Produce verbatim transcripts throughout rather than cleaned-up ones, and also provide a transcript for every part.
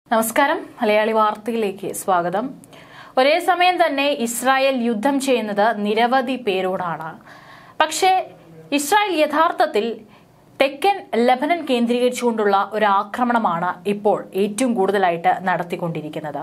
നമസ്കാരം മലയാളി വാർത്തയിലേക്ക് സ്വാഗതം. ഒരേ സമയം തന്നെ ഇസ്രായേൽ യുദ്ധം ചെയ്യുന്നത് നിരവധി പേരോടാണ്. പക്ഷേ ഇസ്രായേൽ യഥാർത്ഥത്തിൽ തെക്കൻ ലെബനൻ കേന്ദ്രീകരിച്ചുകൊണ്ടുള്ള ഒരു ആക്രമണമാണ് ഇപ്പോൾ ഏറ്റവും കൂടുതലായിട്ട് നടത്തിക്കൊണ്ടിരിക്കുന്നത്.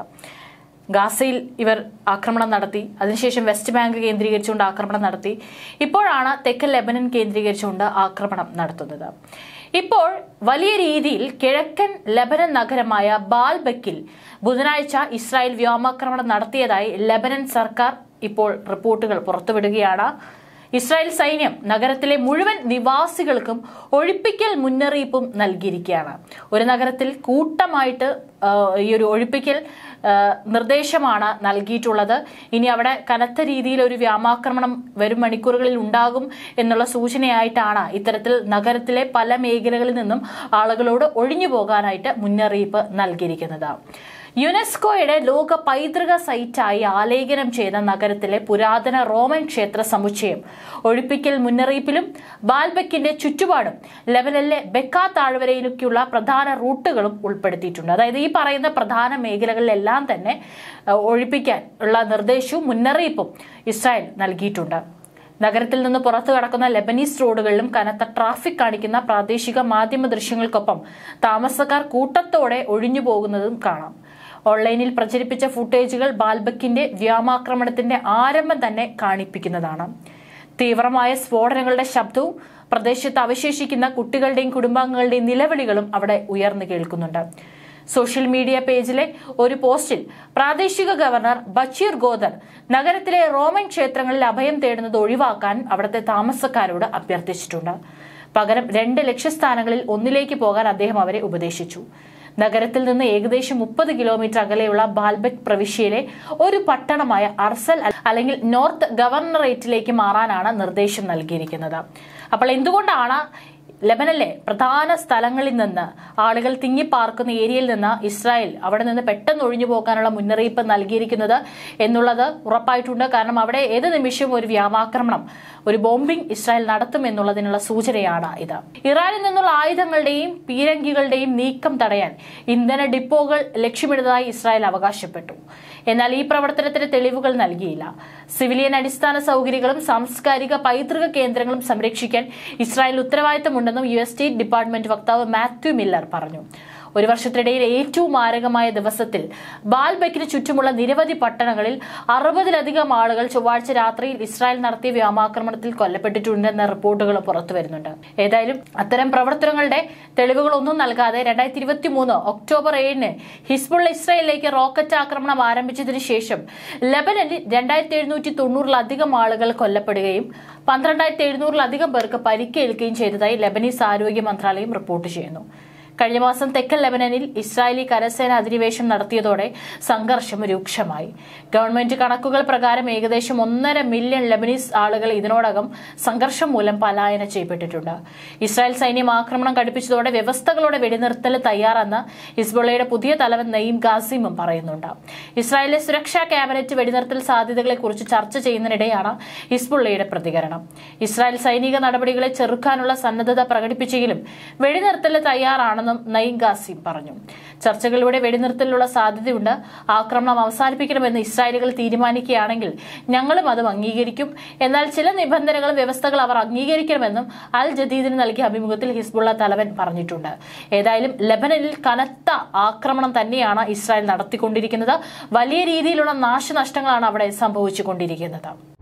ഗാസയിൽ ഇവർ ആക്രമണം നടത്തി, അതിനുശേഷം വെസ്റ്റ് ബാങ്ക് കേന്ദ്രീകരിച്ചുകൊണ്ട് ആക്രമണം നടത്തി, ഇപ്പോഴാണ് തെക്കൻ ലെബനൻ കേന്ദ്രീകരിച്ചുകൊണ്ട് ആക്രമണം നടത്തുന്നത്. ഇപ്പോൾ വലിയ രീതിയിൽ കിഴക്കൻ ലെബനൻ നഗരമായ ബാൽബക്കിൽ ബുധനാഴ്ച ഇസ്രായേൽ വ്യോമാക്രമണം നടത്തിയതായി ലെബനൻ സർക്കാർ ഇപ്പോൾ റിപ്പോർട്ടുകൾ പുറത്തുവിടുകയാണ്. ഇസ്രായേൽ സൈന്യം നഗരത്തിലെ മുഴുവൻ നിവാസികൾക്കും ഒഴിപ്പിക്കൽ മുന്നറിയിപ്പും നൽകിയിരിക്കുകയാണ്. ഒരു നഗരത്തിൽ കൂട്ടമായിട്ട് ഈ ഒരു ഒഴിപ്പിക്കൽ നിർദ്ദേശമാണ് നൽകിയിട്ടുള്ളത്. ഇനി അവിടെ കനത്ത രീതിയിൽ ഒരു വ്യോമാക്രമണം വരും മണിക്കൂറുകളിൽ ഉണ്ടാകും എന്നുള്ള സൂചനയായിട്ടാണ് ഇത്തരത്തിൽ നഗരത്തിലെ പല മേഖലകളിൽ നിന്നും ആളുകളോട് ഒഴിഞ്ഞു പോകാനായിട്ട് മുന്നറിയിപ്പ് നൽകിയിരിക്കുന്നത്. യുനെസ്കോയുടെ ലോക പൈതൃക സൈറ്റായി ആലേഖനം ചെയ്ത നഗരത്തിലെ പുരാതന റോമൻ ക്ഷേത്ര സമുച്ചയം ഒഴിപ്പിക്കൽ മുന്നറിയിപ്പിലും ബാൽബക്കിന്റെ ചുറ്റുപാടും ലെബനനിലെ ബെക്ക താഴ്വരയിലേക്കുള്ള പ്രധാന റൂട്ടുകളും ഉൾപ്പെടുത്തിയിട്ടുണ്ട്. അതായത് ഈ പറയുന്ന പ്രധാന മേഖലകളിലെല്ലാം തന്നെ ഒഴിപ്പിക്കാൻ ഉള്ള നിർദ്ദേശവും മുന്നറിയിപ്പും ഇസ്രായേൽ നൽകിയിട്ടുണ്ട്. നഗരത്തിൽ നിന്ന് പുറത്തു കടക്കുന്ന ലെബനീസ് റോഡുകളിലും കനത്ത ട്രാഫിക് കാണിക്കുന്ന പ്രാദേശിക മാധ്യമ ദൃശ്യങ്ങൾക്കൊപ്പം താമസക്കാർ കൂട്ടത്തോടെ ഒഴിഞ്ഞു പോകുന്നതും കാണാം. ഓൺലൈനിൽ പ്രചരിപ്പിച്ച ഫുട്ടേജുകൾ ബാൽബക്കിന്റെ വ്യോമാക്രമണത്തിന്റെ ആരംഭം തന്നെ കാണിപ്പിക്കുന്നതാണ്. തീവ്രമായ സ്ഫോടനങ്ങളുടെ ശബ്ദവും പ്രദേശത്ത് അവശേഷിക്കുന്ന കുട്ടികളുടെയും കുടുംബാംഗങ്ങളുടെയും നിലവിളികളും അവിടെ ഉയർന്നു കേൾക്കുന്നുണ്ട്. സോഷ്യൽ മീഡിയ പേജിലെ ഒരു പോസ്റ്റിൽ പ്രാദേശിക ഗവർണർ ബഷീർ ഗോദർ നഗരത്തിലെ റോമൻ ക്ഷേത്രങ്ങളിൽ അഭയം തേടുന്നത് ഒഴിവാക്കാൻ അവിടുത്തെ താമസക്കാരോട് അഭ്യർത്ഥിച്ചിട്ടുണ്ട്. പകരം രണ്ട് ലക്ഷ്യസ്ഥാനങ്ങളിൽ ഒന്നിലേക്ക് പോകാൻ അദ്ദേഹം അവരെ ഉപദേശിച്ചു. നഗരത്തിൽ നിന്ന് ഏകദേശം മുപ്പത് കിലോമീറ്റർ അകലെയുള്ള ബാൽബെക് പ്രവിശ്യയിലെ ഒരു പട്ടണമായ അർസൽ അല്ലെങ്കിൽ നോർത്ത് ഗവർണറേറ്റിലേക്ക് മാറാനാണ് നിർദ്ദേശം നൽകിയിരിക്കുന്നത്. അപ്പോൾ എന്തുകൊണ്ടാണ് ലെബനനിലെ പ്രധാന സ്ഥലങ്ങളിൽ നിന്ന് ആളുകൾ തിങ്ങിപ്പാർക്കുന്ന ഏരിയയിൽ നിന്ന് ഇസ്രായേൽ അവിടെ നിന്ന് പെട്ടെന്ന് ഒഴിഞ്ഞു പോകാനുള്ള മുന്നറിയിപ്പ് നൽകിയിരിക്കുന്നത് എന്നുള്ളത് ഉറപ്പായിട്ടുണ്ട്. കാരണം അവിടെ ഏത് നിമിഷവും ഒരു വ്യോമാക്രമണം, ഒരു ബോംബിംഗ് ഇസ്രായേൽ നടത്തും എന്നുള്ളതിനുള്ള സൂചനയാണ് ഇത്. ഇറാനിൽ നിന്നുള്ള ആയുധങ്ങളുടെയും പീരങ്കികളുടെയും നീക്കം തടയാൻ ഇന്ധന ഡിപ്പോകൾ ലക്ഷ്യമിടുന്നതായി ഇസ്രായേൽ അവകാശപ്പെട്ടു. എന്നാൽ ഈ പ്രവർത്തനത്തിന് തെളിവുകൾ നൽകിയില്ല. സിവിലിയൻ അടിസ്ഥാന സൗകര്യങ്ങളും സാംസ്കാരിക പൈതൃക കേന്ദ്രങ്ങളും സംരക്ഷിക്കാൻ ഇസ്രായേൽ ഉത്തരവാദിത്തമുണ്ടെന്നും യു എസ് സ്റ്റേറ്റ് ഡിപ്പാർട്ട്മെന്റ് വക്താവ് മാത്യു മില്ലർ പറഞ്ഞു. ഒരു വർഷത്തിനിടയിൽ ഏറ്റവും മാരകമായ ദിവസത്തിൽ ബാൽബെക്കിന് ചുറ്റുമുള്ള നിരവധി പട്ടണങ്ങളിൽ അറുപതിലധികം ആളുകൾ ചൊവ്വാഴ്ച രാത്രിയിൽ ഇസ്രായേൽ നടത്തിയ വ്യോമാക്രമണത്തിൽ കൊല്ലപ്പെട്ടിട്ടുണ്ടെന്ന റിപ്പോർട്ടുകൾ പുറത്തു വരുന്നുണ്ട്. ഏതായാലും അത്തരം പ്രവർത്തനങ്ങളുടെ തെളിവുകളൊന്നും നൽകാതെ രണ്ടായിരത്തി ഇരുപത്തി മൂന്ന് ഒക്ടോബർ ഏഴിന് ഹിസ്ബുള്ള ഇസ്രായേലിലേക്ക് റോക്കറ്റ് ആക്രമണം ആരംഭിച്ചതിനു ശേഷം ലെബനനിൽ രണ്ടായിരത്തി എഴുന്നൂറ്റി തൊണ്ണൂറിലധികം ആളുകൾ കൊല്ലപ്പെടുകയും പന്ത്രണ്ടായിരത്തി എഴുന്നൂറിലധികം പേർക്ക് പരിക്കേൽക്കുകയും ചെയ്തതായി ലെബനീസ് ആരോഗ്യ മന്ത്രാലയം റിപ്പോർട്ട് ചെയ്യുന്നു. കഴിഞ്ഞ മാസം തെക്കൻ ലെബനനിൽ ഇസ്രായേലി കരസേന അധിനിവേശം നടത്തിയതോടെ സംഘർഷം രൂക്ഷമായി. ഗവൺമെന്റ് കണക്കുകൾ പ്രകാരം ഏകദേശം ഒന്നര മില്യൺ ലെബനീസ് ആളുകൾ ഇതിനോടകം സംഘർഷം മൂലം പലായനം ചെയ്യപ്പെട്ടിട്ടുണ്ട്. ഇസ്രായേൽ സൈന്യം ആക്രമണം കടുപ്പിച്ചതോടെ വ്യവസ്ഥകളോടെ വെടിനിർത്തൽ തയ്യാറെന്ന് ഹിസ്ബുള്ളയുടെ പുതിയ തലവൻ നയീം ഗാസിമും പറയുന്നുണ്ട്. ഇസ്രായേലിലെ സുരക്ഷാ ക്യാബിനറ്റ് വെടിനിർത്തൽ സാധ്യതകളെക്കുറിച്ച് ചർച്ച ചെയ്യുന്നതിനിടെയാണ് ഹിസ്ബുള്ളയുടെ പ്രതികരണം. ഇസ്രായേൽ സൈനിക നടപടികളെ ചെറുക്കാനുള്ള സന്നദ്ധത പ്രകടിപ്പിച്ചെങ്കിലും വെടിനിർത്തൽ തയ്യാറാണെന്ന് നയീം ഗാസിം പറഞ്ഞു. ചർച്ചകളിലൂടെ വെടിനിർത്തലിനുള്ള സാധ്യതയുണ്ട്. ആക്രമണം അവസാനിപ്പിക്കണമെന്ന് ഇസ്രായേലുകൾ തീരുമാനിക്കുകയാണെങ്കിൽ ഞങ്ങളും അതും അംഗീകരിക്കും. എന്നാൽ ചില നിബന്ധനകൾ, വ്യവസ്ഥകൾ അവർ അംഗീകരിക്കണമെന്നും അൽ ജദീദിന് നൽകിയ അഭിമുഖത്തിൽ ഹിസ്ബുള്ള തലവൻ പറഞ്ഞിട്ടുണ്ട്. ഏതായാലും ലെബനനിൽ കനത്ത ആക്രമണം തന്നെയാണ് ഇസ്രായേൽ നടത്തിക്കൊണ്ടിരിക്കുന്നത്. വലിയ രീതിയിലുള്ള നാശനഷ്ടങ്ങളാണ് അവിടെ സംഭവിച്ചുകൊണ്ടിരിക്കുന്നത്.